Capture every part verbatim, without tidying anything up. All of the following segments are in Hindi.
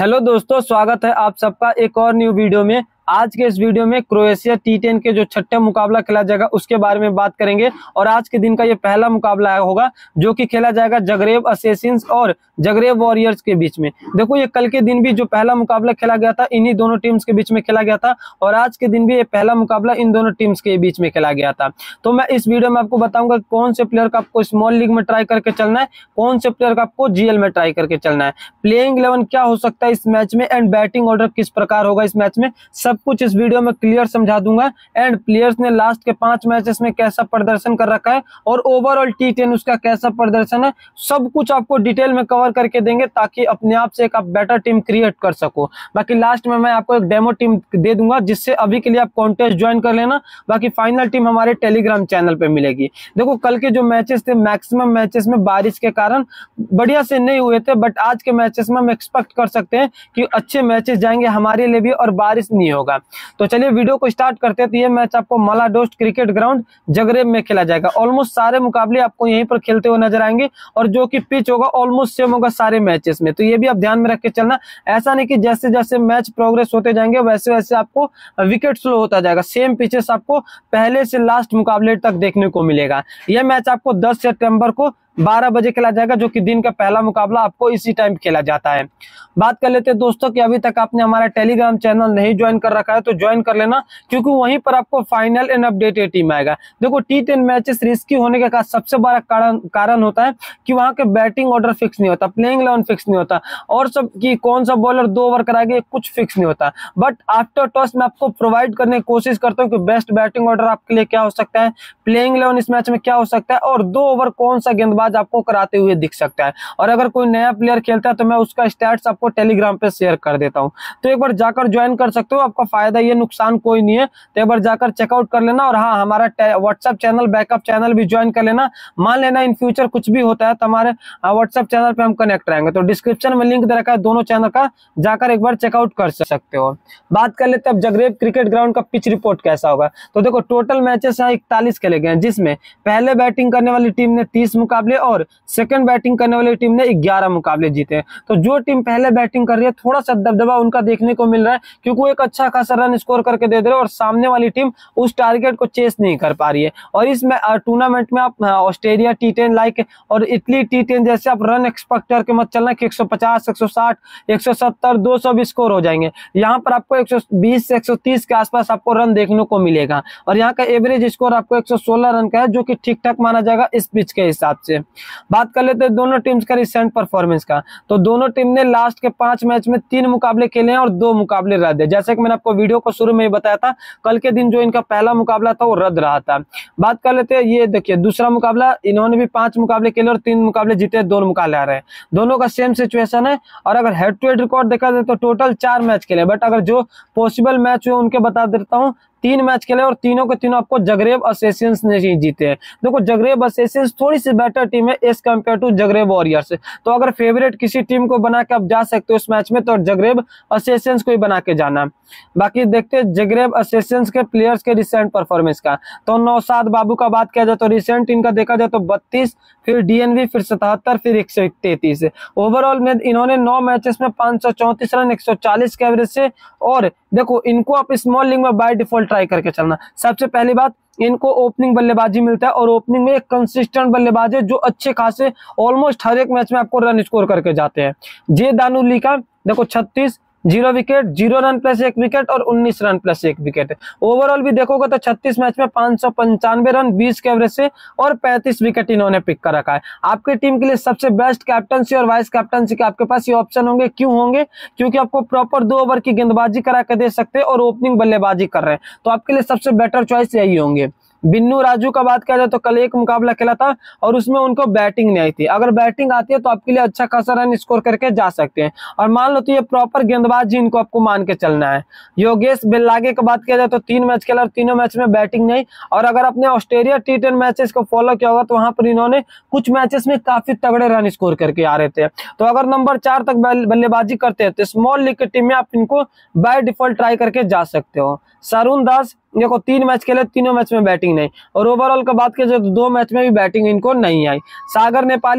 हेलो दोस्तों, स्वागत है आप सबका एक और न्यू वीडियो में। आज के इस वीडियो में क्रोएशिया टी टेन के जो छठे मुकाबला खेला जाएगा उसके बारे में बात करेंगे। और आज के दिन का ये पहला मुकाबला होगा जो कि खेला जाएगा जगरेब असेसिन्स और जगरेब वॉरियर्स के बीच में। देखो, ये कल के दिन भी जो पहला मुकाबला खेला गया था इन्हीं दोनों टीम्स के बीच में खेला गया था, और आज के दिन भी ये पहला मुकाबला इन दोनों टीम्स के बीच में खेला गया था। तो मैं इस वीडियो में आपको बताऊंगा कौन से प्लेयर का आपको स्मॉल लीग में ट्राई करके चलना है, कौन से प्लेयर का आपको जीएल में ट्राई करके चलना है, प्लेइंग इलेवन क्या हो सकता है इस मैच में, एंड बैटिंग ऑर्डर किस प्रकार होगा इस मैच में, सब कुछ इस वीडियो में क्लियर समझा दूंगा। एंड प्लेयर्स ने लास्ट के पांच मैचेस में कैसा प्रदर्शन कर रखा है और ओवरऑल टी टेन उसका कैसा प्रदर्शन है, सब कुछ आपको डिटेल में कवर करके देंगे ताकि अपने आप से एक आप बेटर टीम क्रिएट कर सको। बाकी लास्ट में मैं आपको एक डेमो टीम दे दूंगा जिससे अभी के लिए आप कॉन्टेस्ट ज्वाइन कर लेना। बाकी फाइनल टीम हमारे टेलीग्राम चैनल पे मिलेगी। देखो, कल के जो मैचेस थे मैक्सिमम मैचेस में बारिश के कारण बढ़िया से नहीं हुए थे, बट आज के मैचेस में हम एक्सपेक्ट कर सकते हैं कि अच्छे मैचेस जाएंगे हमारे लिए भी और बारिश नहीं होगा। तो चलिए वीडियो को स्टार्ट करते हैं। तो ये मैच आपको मलाडोस्ट क्रिकेट ग्राउंड जगरेब में खेला जाएगा। ऑलमोस्ट सारे मुकाबले आपको यहीं पर खेलते हुए नजर आएंगे और जो कि पिच होगा ऑलमोस्ट सेम होगा सारे मैचेस में। तो ये भी आप ध्यान में रख के चलना। ऐसा नहीं कि जैसे जैसे मैच प्रोग्रेस होते जाएंगे वैसे वैसे आपको विकेट स्लो होता जाएगा। सेम पिचेस आपको पहले से लास्ट मुकाबले तक देखने को मिलेगा। यह मैच आपको दस सितंबर को बारह बजे खेला जाएगा, जो कि दिन का पहला मुकाबला आपको इसी टाइम खेला जाता है। बात कर लेते हैं दोस्तों कि अभी तक आपने हमारा टेलीग्राम चैनल नहीं ज्वाइन कर रखा है तो ज्वाइन कर लेना, क्योंकि वहीं पर आपको फाइनल एंड अपडेटेड टीम आएगा। देखो, टी टेन मैचेस रिस्की होने का सबसे बड़ा कारण कारण होता है कि वहां के बैटिंग ऑर्डर फिक्स नहीं होता, प्लेइंग इलेवन फिक्स नहीं होता, और सब की कौन सा बॉलर दो ओवर कराएगा कुछ फिक्स नहीं होता। बट आफ्टर टॉस मैं आपको प्रोवाइड करने की कोशिश करता हूँ कि बेस्ट बैटिंग ऑर्डर आपके लिए क्या हो सकता है, प्लेइंग इलेवन इस मैच में क्या हो सकता है, और दो ओवर कौन सा गेंदबाज आपको कराते हुए दिख सकता है। और अगर कोई नया प्लेयर खेलता है तो मैं उसका स्टैट्स आपको टेलीग्राम पे शेयर कर देता हूं, तो एक बार जाकर ज्वाइन कर सकते हो। आपका फायदा ये, नुकसान कोई नहीं है। तो एक बार जाकर चेकआउट कर लेना। और हाँ, हमारा व्हाट्सएप चैनल, बैकअप चैनल भी ज्वाइन कर लेना। मान लेना इन फ्यूचर कुछ भी होता है तो हमारे व्हाट्सएप चैनल पे हम कनेक्ट रहेंगे। तो डिस्क्रिप्शन में लिंक दे रखा है दोनों चैनल का, जाकर एक बार चेकआउट कर सकते हो। बात कर लेते हैं अब जगरेब क्रिकेट ग्राउंड का पिच रिपोर्ट कैसा होगा। तो देखो, टोटल मैचेस यहाँ इकतालीस खेले गए हैं, जिसमें पहले बैटिंग करने वाली टीम ने तीस मुकाबले और सेकंड बैटिंग करने वाली टीम ने ग्यारह मुकाबले जीते हैं। तो जो टीम पहले बैटिंग कर रही है थोड़ा सा दबदबा उनका देखने को मिल रहा है, क्योंकि वो एक अच्छा खासा रन स्कोर करके दे दे रहे हैं और सामने वाली टीम उस टारगेट को चेस नहीं कर पा रही है। और इस टूर्नामेंट में आप ऑस्ट्रेलिया टी टेन लाइक और इटली टी टेन जैसे आप रन एक्सपेक्ट करके मत चलना कि एक सौ पचास, एक सौ साठ, एक सौ सत्तर, दो सौ भी स्कोर हो जाएंगे। यहाँ पर आपको एक सौ बीस से एक सौ तीस के आसपास आपको रन देखने को मिलेगा। और यहाँ का एवरेज स्कोर आपको एक सौ सोलह रन का है, जो कि ठीक ठाक माना जाएगा इस पिच के हिसाब से। बात कर लेते हैं दोनों टीम्स का रिसेंट परफॉर्मेंस का। तो दोनों टीम ने लास्ट के पांच मैच में तीन मुकाबले खेले हैं और दो मुकाबले रद्द है। जैसे कि मैंने आपको वीडियो को शुरू में ही बताया था, कल के दिन जो इनका पहला मुकाबला था वो रद्द रहा था। बात कर लेते हैं, ये देखिए दूसरा मुकाबला, इन्होंने भी पांच मुकाबले खेले और तीन मुकाबले जीते, दोनों मुकाबले आ रहे हैं। दोनों का सेम सिचुएशन है। और अगर हेड टू हेड रिकॉर्ड देखा जाए तो टोटल चार मैच खेले, बट अगर जो पॉसिबल मैच हुए उनके बता देता हूँ। तीन मैच खेले और तीनों के तीनों आपको जगरेब असेसिन्स ने जीते हैं। देखो, जगरेब असेसिन्स थोड़ी सी बेटर टीम है as compare to Zagreb Warriors. तो अगर फेवरेट किसी टीम को बना के आप जा सकते हो इस मैच में तो जगरेब असेसिन्स को ही बना के जाना। बाकी देखते हैं जगरेब असेसिन्स के प्लेयर्स के रिसेंट परफॉर्मेंस का। तो नौशाद बाबू का बात किया जाए तो रिसेंट इनका देखा जाए तो बत्तीस, फिर डीएनवी, फिर सतहत्तर, फिर एक सौ तैतीस। ओवरऑल में इन्होंने नौ मैचेस में पांच सौ चौंतीस रन, एक सौ चालीस के एवरेज से। और देखो, इनको आप स्मॉल लीग में बाय डिफॉल्ट ट्राई करके चलना। सबसे पहली बात, इनको ओपनिंग बल्लेबाजी मिलता है और ओपनिंग में एक कंसिस्टेंट बल्लेबाज है जो अच्छे खासे ऑलमोस्ट हर एक मैच में आपको रन स्कोर करके जाते हैं। जे दानुली का देखो छत्तीस, zero wicket, zero run plus एक विकेट और उन्नीस रन प्लस एक विकेट। ओवरऑल भी देखोगे तो छत्तीस मैच में पांच सौ पंचानवे रन, बीस के एवरेज से और पैंतीस विकेट इन्होंने पिक कर रखा है। आपकी टीम के लिए सबसे बेस्ट कैप्टनसी और वाइस कैप्टनसी के आपके पास ये ऑप्शन होंगे। क्यों होंगे? क्योंकि आपको प्रॉपर दो ओवर की गेंदबाजी करा के दे सकते हैं और ओपनिंग बल्लेबाजी कर रहे हैं, तो आपके लिए सबसे बेटर चॉइस यही होंगे। बिन्नू राजू का बात किया जाए तो कल एक मुकाबला खेला था और उसमें उनको बैटिंग नहीं आई थी। अगर बैटिंग आती है तो आपके लिए अच्छा खासा रन स्कोर करके जा सकते हैं। और मान लो तो ये प्रॉपर गेंदबाज ही इनको आपको मान के चलना है। योगेश बेल्लागे का बात किया जाए तो तीन मैच खेला और तीनों मैच में बैटिंग नहीं। और अगर आपने ऑस्ट्रेलिया टी टेन मैचेस को फॉलो किया होगा तो वहां पर इन्होंने कुछ मैचेस में काफी तगड़े रन स्कोर करके आ रहे थे। तो अगर नंबर चार तक बल्लेबाजी करते हैं तो स्मॉल लीग की टीम में आप इनको बाय डिफॉल्ट ट्राई करके जा सकते हो। सरुण दास देखो तीन मैच खेले, तीनों मैच में बैटिंग नहीं। और ओवरऑल का बात किया जाए तो दो मैच में भी बैटिंग इनको नहीं आई। सागर नेपाली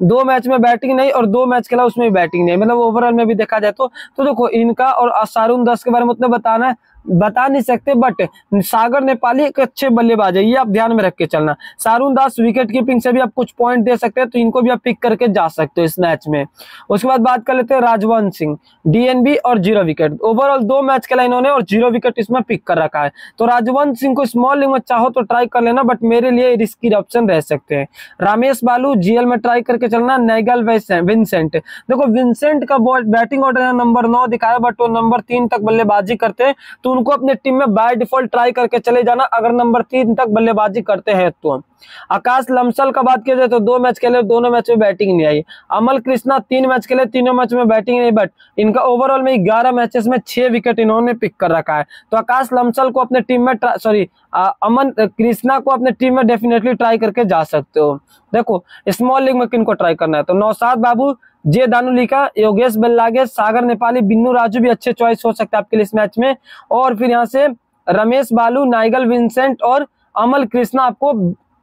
दो मैच में बैटिंग नहीं और दो मैच खेला उसमें भी बैटिंग नहीं, मतलब ओवरऑल में भी देखा जाए तो तो देखो इनका और शारून दास के बारे में उतना बताना है बता नहीं सकते, बट सागर नेपाली एक अच्छे बल्लेबाज है, ये आप ध्यान में रख के चलना। शारून दास विकेट कीपिंग से भी आप कुछ पॉइंट दे सकते हैं, तो इनको भी आप पिक करके जा सकते हो इस मैच में। उसके बाद बात कर लेते हैं राजवंश सिंह, डीएनबी और जीरो विकेट, ओवरऑल दो मैच खेला इन्होंने और जीरो विकेट इसमें पिक कर रखा है। तो राजवंश सिंह को स्मॉल लीग में चाहो तो ट्राई कर लेना, बट मेरे लिए रिस्की ऑप्शन रह सकते हैं। रमेश बालू जीएल में ट्राई करके चलना। नाइगल विंसेंट, देखो विंसेंट का बैटिंग ऑर्डर नंबर नौ दिखाया, बट वो नंबर तीन तक बल्लेबाजी करते हैं, तो उनको अपने टीम में बाय डिफॉल्ट ट्राई करके चले जाना अगर नंबर तीन तक बल्लेबाजी करते हैं तो। आकाश लमसल का बात किया जाए तो दो मैच खेले, दोनों मैच में बैटिंग नहीं आई। अमल कृष्णा तीन मैच खेले, तीनों मैच में बैटिंग नहीं, बट इनका ओवरऑल में ग्यारह मैचेस में छह विकेट इन्होंने पिक कर रखा है। तो आकाश लमसल को अपने टीम में सॉरी अमन कृष्णा को अपने टीम में डेफिनेटली ट्राई करके जा सकते हो। देखो स्मॉल लीग में किनको ट्राई करना है तो नौशाद बाबू, जे दानुलिका, योगेश बल्लागे, सागर नेपाली, बिन्नू राजू भी अच्छे चॉइस हो सकते हैं आपके लिए इस मैच में। और फिर यहाँ से रमेश बालू, नाइगल विंसेंट और अमल कृष्णा आपको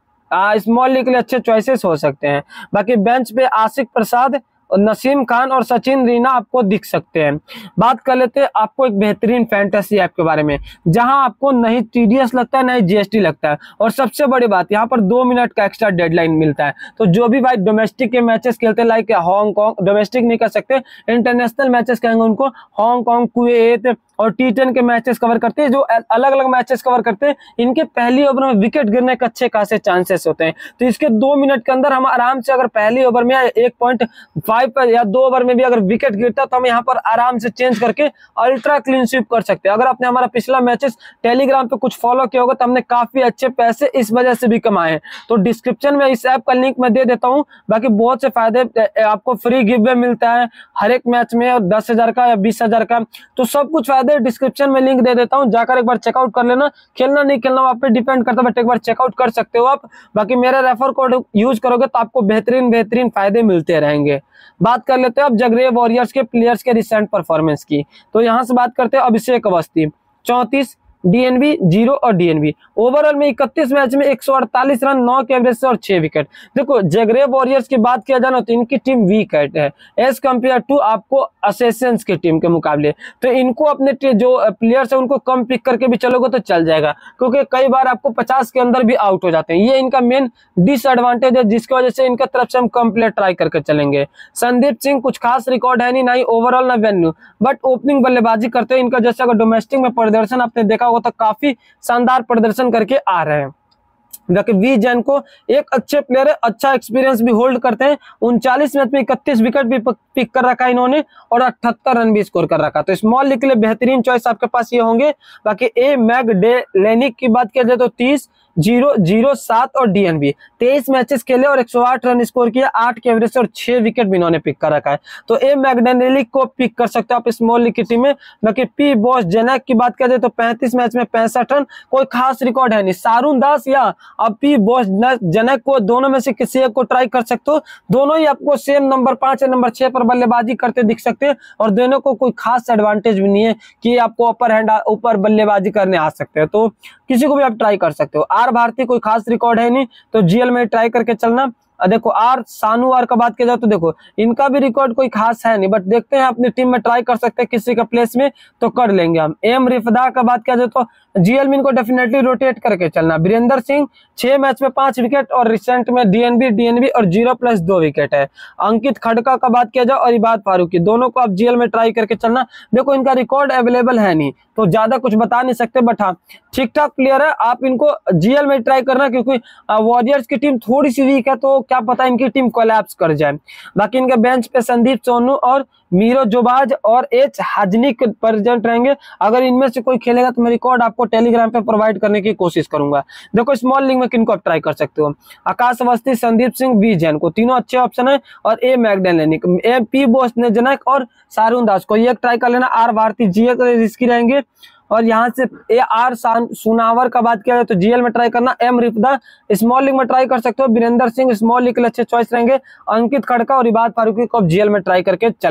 स्मॉल लीग के लिए अच्छे चॉइसेस हो सकते हैं। बाकी बेंच पे आशिक प्रसाद, नसीम खान और सचिन रीना आपको दिख सकते हैं। बात कर लेते हैं आपको एक बेहतरीन फैंटेसी ऐप के बारे में, जहां आपको नहीं टीडीएस लगता है नहीं जीएसटी लगता है, और सबसे बड़ी बात यहाँ पर दो मिनट का एक्स्ट्रा डेडलाइन मिलता है। तो जो भी भाई डोमेस्टिक के मैचेस खेलते हैं, लाइक हांगकांग, डोमेस्टिक नहीं कर सकते, इंटरनेशनल मैचेस कहेंगे उनको, हांगकांग, कुवैत और टी टेन के मैचेस कवर करते हैं, जो अलग अलग मैचेस कवर करते हैं, इनके पहली ओवर में विकेट गिरने के अच्छे खासे चांसेस होते हैं। तो इसके दो मिनट के अंदर हम आराम से अगर पहली ओवर में एक पॉइंट फाइव पर या दो ओवर में भी अगर विकेट गिरता है तो हम यहाँ पर आराम से चेंज करके अल्ट्रा क्लीन स्वीप कर सकते हैं। अगर आपने हमारा पिछला मैचेस टेलीग्राम पे कुछ फॉलो किया होगा तो हमने काफी अच्छे पैसे इस वजह से भी कमाए हैं। तो डिस्क्रिप्शन में इस ऐप का लिंक मैं दे देता हूँ। बाकी बहुत से फायदे, आपको फ्री गिव वे मिलता है हर एक मैच में, और दस हजार का या बीस हजार का, तो सब कुछ फायदे डिस्क्रिप्शन में लिंक दे देता हूँ, जाकर एक बार चेकआउट कर लेना। खेलना नहीं खेलना आप पे डिपेंड करता है, बट एक बार चेकआउट कर सकते हो आप। बाकी मेरा रेफर कोड यूज करोगे तो आपको बेहतरीन बेहतरीन फायदे मिलते रहेंगे। बात कर लेते हैं अब जगरे वॉरियर्स के प्लेयर्स के रिसेंट परफॉर्मेंस की। तो यहां से बात करते हैं अभिषेक अवस्थी, चौंतीस, डीएनबी जीरो और डीएनबी, ओवरऑल में इकतीस मैच में एक सौ अड़तालीस रन, नौ के एवरेज से और छह विकेट। देखो जगरे वॉरियर्स की बात किया जाए तो इनकी टीम वीक है एज कम्पेयर टू आपको असेसियंस की टीम के मुकाबले। तो इनको अपने जो प्लेयर्स है उनको कम पिक करके भी चलोगे तो चल जाएगा, क्योंकि कई बार आपको पचास के अंदर भी आउट हो जाते हैं। ये इनका मेन डिसएडवांटेज है, जिसकी वजह से इनका तरफ से हम कम प्लेयर ट्राई करके चलेंगे। संदीप सिंह कुछ खास रिकॉर्ड है नहीं, ना ही ओवरऑल ना वेन्यू, बट ओपनिंग बल्लेबाजी करते हैं। इनका जैसे अगर डोमेस्टिक में प्रदर्शन आपने देखा वो तो काफी शानदार प्रदर्शन करके आ रहे हैं। वी जैन को एक अच्छे प्लेयर है, अच्छा एक्सपीरियंस भी होल्ड करते हैं। उनचालीस मैच में इकतीस विकेट भी पिक कर रखा है इन्होंने और अठहत्तर रन भी स्कोर कर रखा। तो स्मॉल लीग के लिए बेहतरीन चॉइस आपके पास ये होंगे। बाकी ए मैग डे लेनिक की बात किया जाए तो तीस, जीरो, जीरो, सात और डीएनबी तेईस मैचेस खेले और एक सौ आठ रन स्कोर किया, आठ के एवरेज से और छह विकेट भी इन्होंने पिक कर रखा है। तो ए मैगडेनेलिक को पिक कर सकते हो आप स्मॉल लीग की टीम में। बाकी पी बॉस जनक की बात किया जाए तो पैंतीस मैच में पैंसठ रन, कोई खास रिकॉर्ड है नहीं। शारून दास या अब पी बॉस जनक को दोनों में से किसी एक को ट्राई कर सकते हो। दोनों ही आपको सेम नंबर पांच या नंबर छह पर बल्लेबाजी करते दिख सकते हैं और दोनों को कोई खास एडवांटेज भी नहीं है कि आपको अपर हैंड ऊपर बल्लेबाजी करने आ सकते हैं। तो किसी को भी आप ट्राई कर सकते हो। आर भारती कोई खास रिकॉर्ड है नहीं, तो जीएल में ट्राई करके चलना। देखो आर सानू आर का बात किया जाए तो देखो इनका भी रिकॉर्ड कोई खास है नहीं, बट देखते हैं अपनी टीम में ट्राई कर सकते हैं किसी का प्लेस में तो कर लेंगे हम। एम रिफदा का बात किया जाए तो जीएल में इनको डेफिनेटली रोटेट करके चलना। वीरेंद्र सिंह छह मैच में पांच विकेट और रिसेंट में डीएनबी डीएनबी और जीरो प्लस दो विकेट है। अंकित खड़का का बात किया जाए और इबाद फारूकी, दोनों को आप जीएल में ट्राई करके चलना। देखो इनका रिकॉर्ड अवेलेबल है नहीं तो ज्यादा कुछ बता नहीं सकते, बट हाँ ठीक ठाक प्लेयर है, आप इनको जीएल में ट्राई करना क्योंकि वॉरियर्स की टीम थोड़ी सी वीक है तो क्या पता इनकी टीम कोलैप्स कर जाए। बाकी इनके बेंच पे संदीप सोनू और मीरो जोबाज और एच हाजनिक प्रेजेंट रहेंगे। अगर इनमें से कोई खेलेगा तो मैं रिकॉर्ड आपको टेलीग्राम पे प्रोवाइड करने की कोशिश करूंगा। देखो स्मॉल लीग में किनको आप ट्राई कर सकते हो, आकाश अवस्थी, संदीप सिंह, वी जैन को, तीनों अच्छे ऑप्शन है। और ए मैगडेलेनिक, ए पी बोस ने जनक और शारून दास को ये ट्राई कर लेना। आर भारती जीए के रिस्की रहेंगे। और यहाँ से ए आर सुनावर का बात किया जाए तो जीएल में ट्राई करना। एम रिफदा स्मॉल लीग में ट्राई कर सकते हो। वीरेंद्र सिंह स्मॉल लीग के लिए अच्छे चॉइस रहेंगे। अंकित खड़का और इबाद फारूकी को जीएल में ट्राई करके चलना।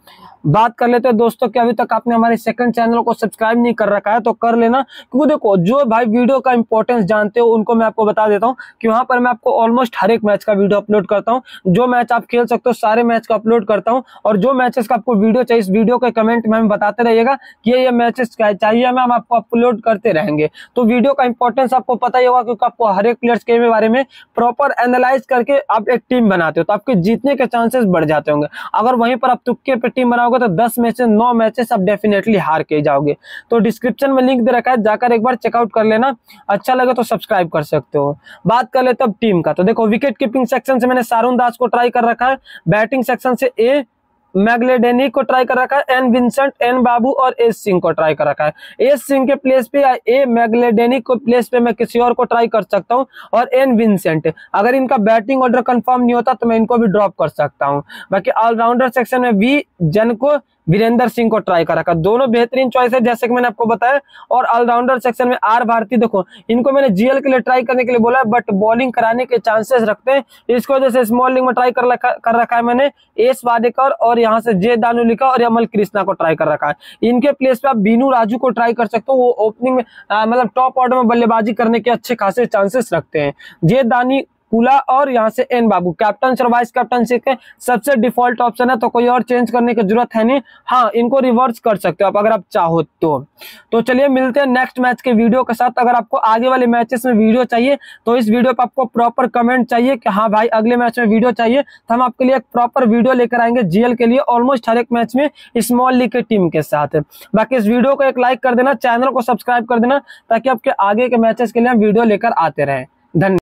बात कर लेते हैं दोस्तों कि अभी तक आपने हमारे सेकंड चैनल को सब्सक्राइब नहीं कर रखा है तो कर लेना, क्योंकि देखो जो भाई वीडियो का इंपॉर्टेंस जानते हो उनको मैं आपको बता देता हूं कि वहां पर मैं आपको ऑलमोस्ट हर एक मैच का वीडियो अपलोड करता हूं। जो मैच आप खेल सकते हो सारे मैच का अपलोड करता हूं, और जो मैचेस का आपको वीडियो चाहिए इस वीडियो के कमेंट में बताते रहिएगा कि ये ये मैचेस चाहिए मैम, आपको अपलोड करते रहेंगे। तो वीडियो का इंपॉर्टेंस आपको पता ही होगा, क्योंकि आपको हर एक प्लेयर्स के बारे में प्रॉपर एनालाइज करके आप एक टीम बनाते हो तो आपके जीतने के चांसेस बढ़ जाते होंगे। अगर वहीं पर आप तुक्के पे टीम बनाओगे तो दस में से नौ मैचेस आप डेफिनेटली हार के जाओगे। तो डिस्क्रिप्शन में लिंक दे रखा है, जाकर एक बार चेकआउट कर लेना, अच्छा लगे तो सब्सक्राइब कर सकते हो। बात कर लेते अब टीम का, तो देखो विकेट कीपिंग सेक्शन से मैंने सारुण दास को ट्राई कर रखा है, बैटिंग सेक्शन से ए मैग्लेडेनी को ट्राई कर रखा है, एन विंसेंट, एन बाबू और एस सिंह को ट्राई कर रखा है। एस सिंह के प्लेस पे या ए मैग्लेडेनी को प्लेस पे मैं किसी और को ट्राई कर सकता हूं, और एन विंसेंट अगर इनका बैटिंग ऑर्डर कंफर्म नहीं होता तो मैं इनको भी ड्रॉप कर सकता हूं। बाकी ऑलराउंडर सेक्शन में वी जन को वीरेंद्र सिंह को ट्राई कर रखा, दोनों बेहतरीन चॉइस है जैसे कि मैंने आपको बताया। और ऑलराउंडर सेक्शन में आर भारती, देखो इनको मैंने जीएल के लिए ट्राई करने के लिए बोला है बट बॉलिंग कराने के चांसेस रखते हैं, इसको वजह से स्मॉल लीग में ट्राई कर रखा कर रखा है मैंने एस वाडेकर, और यहाँ से जे दानुलिका और यमल कृष्णा को ट्राई कर रखा है। इनके प्लेस पे आप बीनू राजू को ट्राई कर सकते हो, वो ओपनिंग में मतलब टॉप ऑर्डर में बल्लेबाजी करने के अच्छे खासे चांसेस रखते हैं। जे दानी कुला और यहाँ से एन बाबू कैप्टन और वाइस कैप्टन के सबसे डिफॉल्ट ऑप्शन है, तो कोई और चेंज करने की जरूरत है नहीं। हाँ, इनको रिवर्स कर सकते हो आप अगर आप चाहो तो। तो चलिए मिलते हैं नेक्स्ट मैच के वीडियो के साथ। अगर आपको आगे वाले मैचेस में वीडियो चाहिए तो इस वीडियो पर आपको प्रॉपर कमेंट चाहिए कि हाँ भाई अगले मैच में वीडियो चाहिए, तो हम आपके लिए एक प्रॉपर वीडियो लेकर आएंगे जीएल के लिए ऑलमोस्ट हर एक मैच में स्मॉल लीग के टीम के साथ। बाकी इस वीडियो को एक लाइक कर देना, चैनल को सब्सक्राइब कर देना, ताकि आपके आगे के मैचेस के लिए हम वीडियो लेकर आते रहें। धन्यवाद।